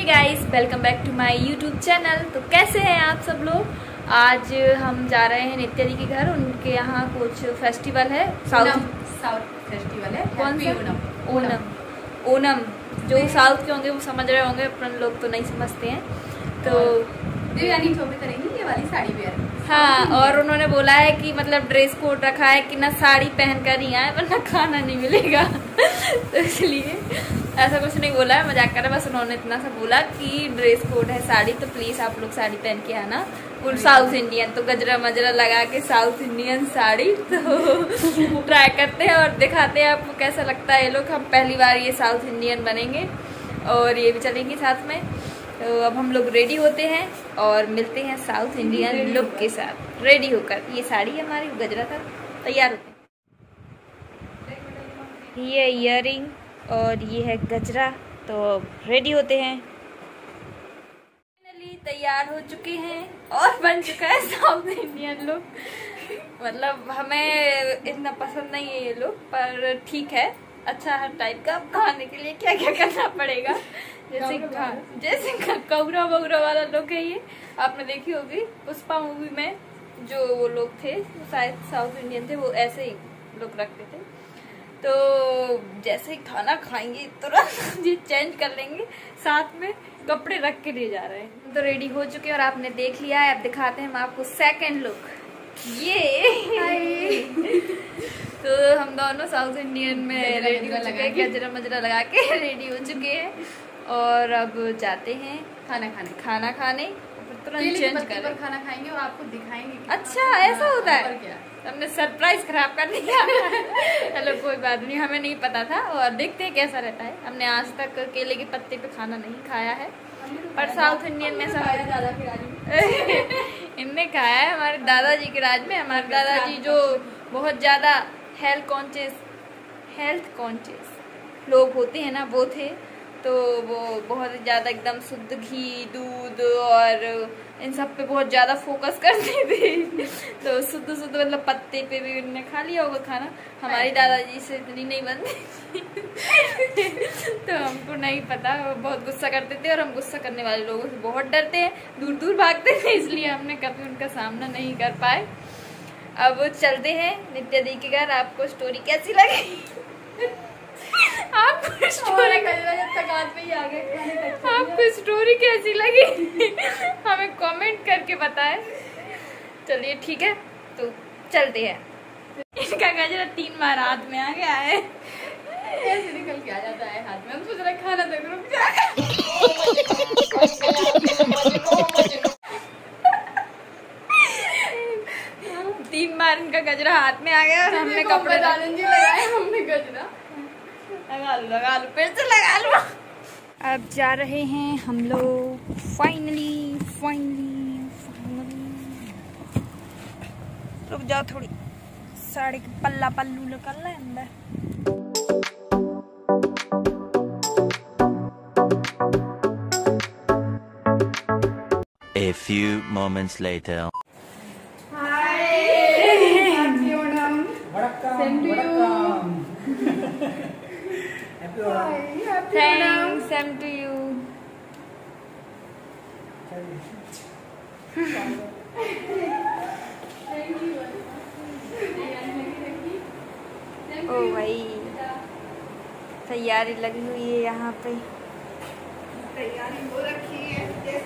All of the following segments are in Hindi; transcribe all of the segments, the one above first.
Guys, welcome back to my YouTube channel. तो कैसे हैं आप सब लोग। आज हम जा रहे हैं नित्या दी के घर। उनके यहाँ कुछ फेस्टिवल है, साउथ फेस्टिवल है। कौन सा? ओनम। जो साउथ के होंगे वो समझ रहे होंगे, अपन लोग तो नहीं समझते हैं। तो देवयानी चौबे करेंगी ये वाली साड़ी वेयर। हाँ, और उन्होंने बोला है कि मतलब ड्रेस कोड रखा है कि ना साड़ी पहन कर ही आए वरना खाना नहीं मिलेगा। तो इसलिए ऐसा कुछ नहीं बोला है, मजाक कर रहा है। बस उन्होंने इतना सा बोला कि ड्रेस कोड है साड़ी, तो प्लीज आप लोग साड़ी पहन के आना। और साउथ इंडियन तो गजरा मजरा लगा के साउथ इंडियन साड़ी तो ट्राई करते हैं और दिखाते हैं आपको कैसा लगता है ये लोग। हम पहली बार ये साउथ इंडियन बनेंगे और ये भी चलेंगे साथ में। तो अब हम लोग रेडी होते हैं और मिलते हैं साउथ इंडियन लुक के साथ रेडी होकर। ये साड़ी हमारी, गजरा था, तैयार होते हैं। ये इयररिंग और ये है गजरा। तो रेडी होते हैं। फाइनली तैयार हो चुके हैं और बन चुका है साउथ इंडियन लुक। मतलब हमें इतना पसंद नहीं है ये लुक, पर ठीक है, अच्छा है टाइप का। खाने के लिए क्या क्या करना पड़ेगा, जैसे कौरा वगौरा वाला लुक है ये। आपने देखी होगी पुष्पा मूवी में, जो वो लोग थे शायद साउथ इंडियन थे, वो ऐसे ही लुक रखते थे। तो जैसे ही खाना खाएंगे तुरंत ये चेंज कर लेंगे, साथ में कपड़े रख के ले जा रहे हैं। तो रेडी हो चुके हैं और आपने देख लिया है। अब दिखाते हैं हम आपको सेकंड लुक। ये तो हम दोनों साउथ इंडियन में रेडी हो चुके हैं, गजरा मजरा लगा के रेडी हो चुके हैं। और अब जाते हैं खाना खाने तुरंत चेंज कर खाना खाएंगे और आपको दिखाएंगे। अच्छा, ऐसा होता है? क्या हमने सरप्राइज खराब कर दिया। चलो कोई बात नहीं, हमें नहीं पता था। और देखते हैं कैसा रहता है। हमने आज तक केले के पत्ते पे खाना नहीं खाया है, पर साउथ इंडियन में सब इनने खाया है। हमारे दादाजी के राज में, हमारे दादाजी जो बहुत ज्यादा हेल्थ कॉन्शियस लोग होते हैं ना, वो थे। तो वो बहुत ज़्यादा एकदम शुद्ध घी, दूध और इन सब पे बहुत ज़्यादा फोकस करते थे। तो शुद्ध मतलब पत्ते पे भी उन्होंने खा लिया होगा खाना। हमारी दादाजी से इतनी नहीं बनती। तो हमको नहीं पता, वो बहुत गुस्सा करते थे और हम गुस्सा करने वाले लोगों से बहुत डरते हैं, दूर दूर भागते थे, इसलिए हमने कभी उनका सामना नहीं कर पाए। अब चलते हैं नित्या दी के घर। आपको स्टोरी कैसी लगी? आपको स्टोरी कैसी लगी हमें कमेंट करके बताएं। चलिए ठीक है, तो चलते हैं। इनका गजरा 3 बार हाथ में आ गया है, ऐसे निकल के आ जाता है हाथ में। हम सोच रहे खाना तक रुक जाए। 3 बार इनका गजरा हाथ में आ गया और हमने कपड़े लगाए। हमने गजरा लगा लो, फिर से लगा लो। अब जा रहे हैं हम लोग फाइनली। रुक जाओ थोड़ी, साड़ी का पल्लू निकल रहा है अंदर। A few moments later. Thanks, same to you. ओ भाई, तैयारी लगी हुई है यहाँ पे। तैयारी हो रखी है।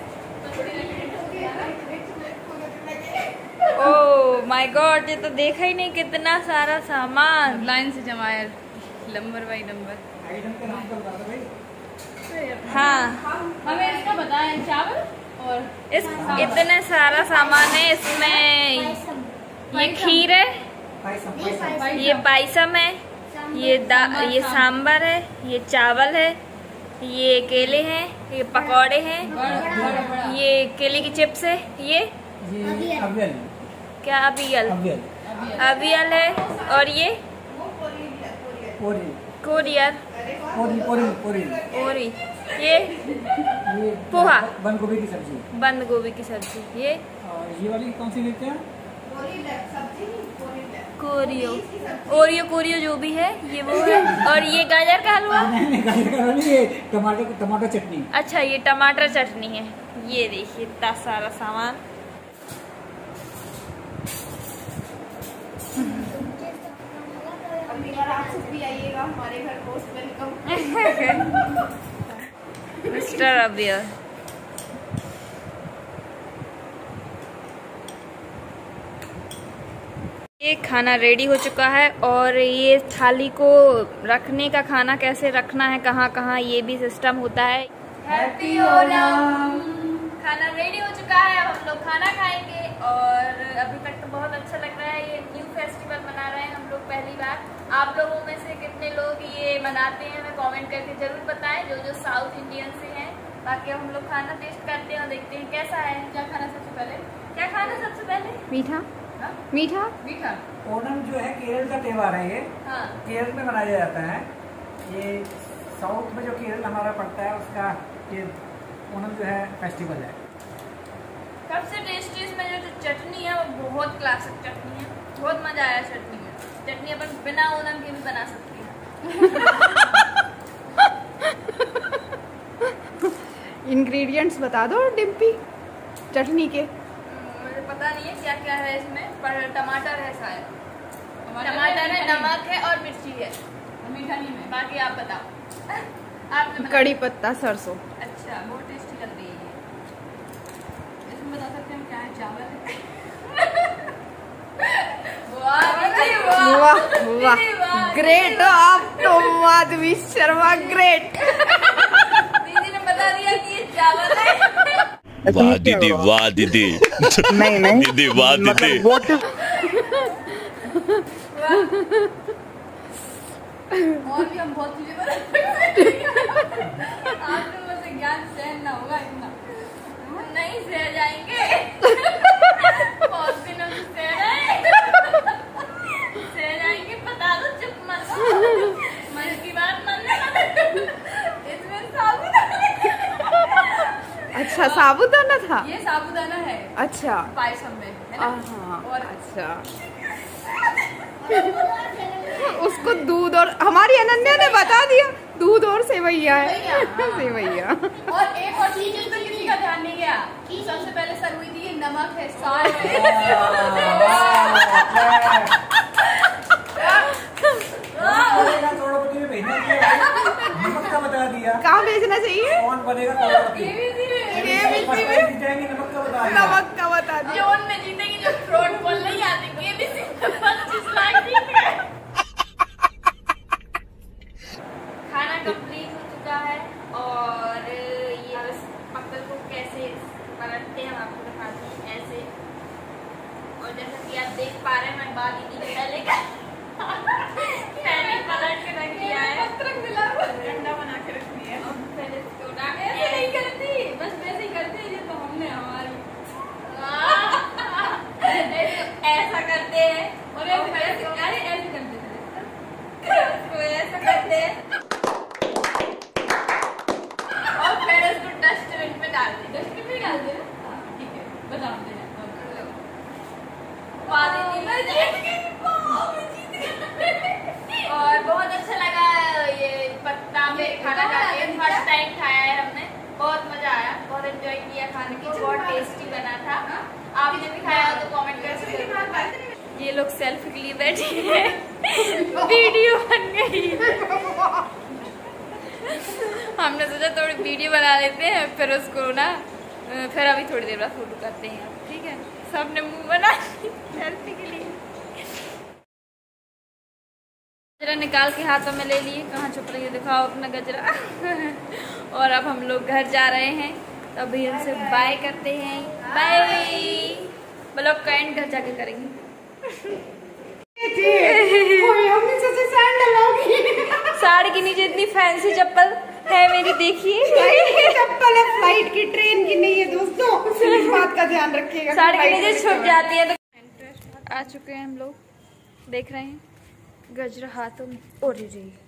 ओह माय गॉड, ये तो देखा ही नहीं कितना सारा सामान लाइन से जमाया, नंबर बाई नंबर। हाँ, हमें इसका बताएं। चावल और इतने सारा सामान है इसमें। ये खीर है, ये पायसम है, ये सांबर है, ये चावल है, ये केले हैं, ये पकौड़े हैं, ये केले की चिप्स है, ये क्या अवियल है, और ये कोरियर ओरी, ये पोहा, बंद गोभी की सब्जी। ये वाली कौन सी लेते हैं? कोरियो ओरियो जो भी है ये वो है। और ये गाजर का हलवा, नहीं गाजर का हलवा नहीं, ये टमाटर चटनी। अच्छा ये टमाटर चटनी है। ये देखिए इतना सारा सामान। आप सब भी आइएगा हमारे घर, मोस्ट वेलकम। मिस्टर अबियर। ये खाना रेडी हो चुका है और ये थाली को रखने का, खाना कैसे रखना है कहाँ कहाँ, ये भी सिस्टम होता है। हैप्पी ओणम। खाना रेडी हो चुका है, अब हम लोग खाना खाएंगे। और अभी तक तो बहुत अच्छा लग रहा है। ये न्यू फेस्टिवल मना रहे हैं हम लोग पहली बार। आप लोगों में से कितने लोग ये मनाते हैं हमें कमेंट करके जरूर बताएं, जो साउथ इंडियन से हैं। बाकी अब हम लोग खाना टेस्ट करते हैं और देखते हैं कैसा है। क्या खाना सबसे पहले? क्या खाना सबसे पहले? मीठा। मीठा। ओणम जो है केरल का त्योहार है, ये हाँ। केरल में मनाया जाता है। ये साउथ में जो केरल हमारा पड़ता है उसका ये ओणम जो है फेस्टिवल है। सबसे टेस्टी इसमें जो चटनी है वो बहुत क्लासिक चटनी है, बहुत मजा आया चटनी में। चटनी अपन बिना ओणम के भी बना सकती है। इंग्रेडिएंट्स बता दो डिम्पी चटनी के। मुझे पता नहीं है क्या क्या है इसमें, पर टमाटर है शायद। टमाटर है, नमक है और मिर्ची है। मीठा नहीं है। बाकी आप बताओ। आपने बताया। कड़ी पत्ता सरसों। अच्छा, बहुत टेस्टी लग रही है ये। इसमें बता सकते हैं क्या है? चावल है। वाह दीदी, वाह वाह, दीदी, वाह, ग्रेट हो आप तो माधवी शर्मा, ग्रेट। दीदी ने बता दिया कि ये चावल है। वाह दीदी, वाह दीदी। नहीं दीदी वाह दीदी। और भी हम बहुत चीजें बना सकते हैं। आप लोगों से ज्ञान सहन ना होगा इतना। नहीं सह जाएंगे। बहुत दिनों से सह रहे हैं। सह जाएंगे, बता दो, चुप मत हो। मन की बात मानना। इसमें साबुदाना। अच्छा साबुदाना था। ये साबुदाना है अच्छा पायसम में, है ना? हाँ और अच्छा। उसको दूध और, हमारी अनन्या ने बता दिया, दूध और सेवैया है। सेवैया। और एक और चीज इसमें किसी का ध्यान नहीं गया कि सबसे पहले सर्व हुई थी ये नमक है, साल्ट है। करोड़पति में भेजना चाहिए, नमक का बता दिया। कहाँ भेजना चाहिए? कौन बनेगा करोड़पति? ये भी जीतेंगे, नमक का बता दिया। नमक का बता दिया। जोन में जीतेगी जो फ्रॉड बोल नहीं आते, केबीसी 25 लाख जीत गए। खाना कंप्लीट हो चुका है और ये बस पक्कल को कैसे पलटते हैं हम आपको दिखाते हैं ऐसे। और जैसा कि आप देख पा रहे हैं मैं बाल दीदी के पहले का पहले पलट के रख दिया है, ठंडा बना के रख दिया है। पहले इसको डाल के ऐसे नहीं करती, बस वैसे ही करते हैं। ये तो हमने हमारी ऐसा करते हैं और ऐसे करते थे। इसको ऐसा करते हैं और फिर इसको डस्टबिन में डाल दें। डस्टबिन में डाल देना। ठीक है, बताओ देना। और बहुत अच्छा लगा ये पत्ता में खाना खाके, फर्स्ट टाइम खाया है हमने, बहुत मजा आया, बहुत एंजॉय किया खाने को, बहुत टेस्टी बना था। आपने भी खाया हो तो कमेंट करके ये लोग सेल्फी के लिए बैठे हैं। वीडियो बन गई। हमने सोचा थोड़ी वीडियो बना लेते हैं, फिर उसको ना फिर अभी थोड़ी देर बाद फोटो करते हैं, ठीक है? सबने मुंह बना सेल्फी के लिए। गजरा निकाल के हाथों में ले लिए। कहाँ छुप रही है, दिखाओ अपना गजरा। और अब हम लोग घर जा रहे हैं, तभी उनसे बाय करते हैं। बाय। ब्लॉग का एंड घर जाके करेंगे। साड़ी के नीचे इतनी फैंसी चप्पल है मेरी, देखिए। चप्पल है, फ्लाइट की, ट्रेन की नहीं है दोस्तों, इस बात का ध्यान रखिएगा। साड़ी के नीचे छुप जाती है। तो आ चुके हैं हम लोग, देख रहे हैं गजरा हाथों में। और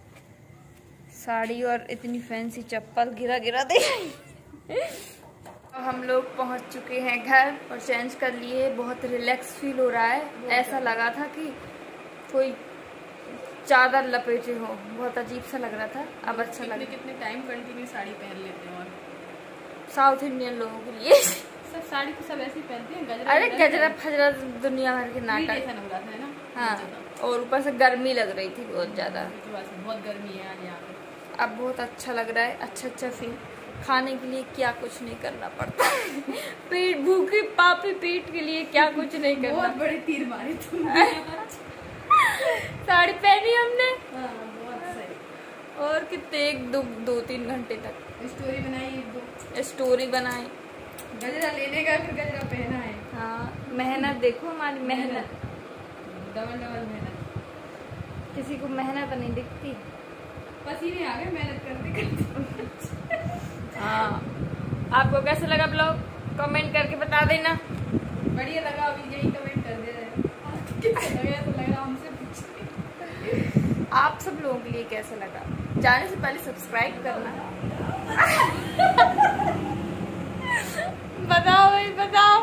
साड़ी और इतनी फैंसी चप्पल, गिरा गिरा दे। हम लोग पहुंच चुके हैं घर और चेंज कर लिए। बहुत रिलैक्स फील हो रहा है। ऐसा लगा था कि कोई चादर लपेटे हो, बहुत अजीब सा लग रहा था। अब अच्छा लग रहा है। कितने टाइम कंटिन्यू साड़ी पहन लेते हैं। और साउथ इंडियन लोगों के लिए सब साड़ी तो सब ऐसे ही पहनते हैं। गजरा, अरे गजरा फजरा दुनिया भर के नाटक। ऐसा हो रहा है ना। हाँ, और ऊपर से गर्मी लग रही थी बहुत ज्यादा। बहुत गर्मी है आज यहाँ पे। अब बहुत अच्छा लग रहा है। अच्छा फील। खाने के लिए क्या कुछ नहीं करना पड़ता पेट भूखे पापी पेट के लिए क्या कुछ नहीं करना। बहुत बड़े तीर मारे तुमने। साड़ी पहनी हमने। हाँ, बहुत सही। और कितने 2-3 घंटे तक स्टोरी बनाई, 1-2 स्टोरी बनाई। गजरा लेने का, फिर गजरा पहना है। हाँ, मेहनत देखो हमारी मेहनत। डबल मेहनत। किसी को मेहनत नहीं दिखती। पसीने आ गए मेहनत करते करते। हाँ, आपको कैसे लगा ब्लॉग कमेंट करके बता देना। बढ़िया लगा। अभी यही कमेंट कर दे रहे। कैसा लगा तो लग रहा हमसे पूछिए। आप सब लोगों के लिए कैसा लगा? जाने से पहले सब्सक्राइब करना। बताओ भाई, बताओ।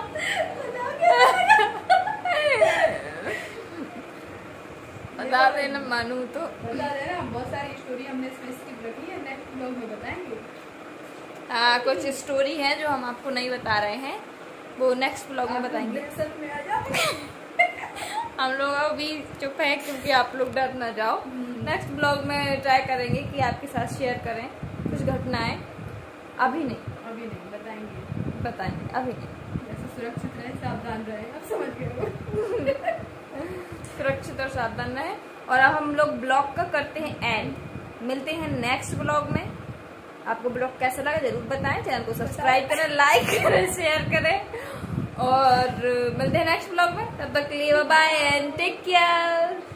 बता देना मानू तो। बता देना। बहुत सारी स्टोरी हमने इसमें स्किप रखी है, नेक्स्ट ब्लॉग में बताएंगे। हाँ, कुछ स्टोरी है जो हम आपको नहीं बता रहे हैं, वो नेक्स्ट ब्लॉग में बताएंगे। में आ जाओ। हम लोग अभी चुप हैं क्योंकि आप लोग डर ना जाओ। नेक्स्ट ब्लॉग में ट्राई करेंगे कि आपके साथ शेयर करें कुछ घटनाएं। अभी नहीं बताएंगे अभी नहीं। जैसे सुरक्षित रहे, सावधान रहे। अब समझ गए। सुरक्षित और सावधान रहे। और अब हम लोग ब्लॉग का करते हैं एंड। मिलते हैं नेक्स्ट ब्लॉग में। आपको ब्लॉग कैसा लगा जरूर बताएं। चैनल को सब्सक्राइब करें, लाइक करें, शेयर करें और मिलते हैं नेक्स्ट ब्लॉग में। तब तक के लिए बाय एंड टेक केयर।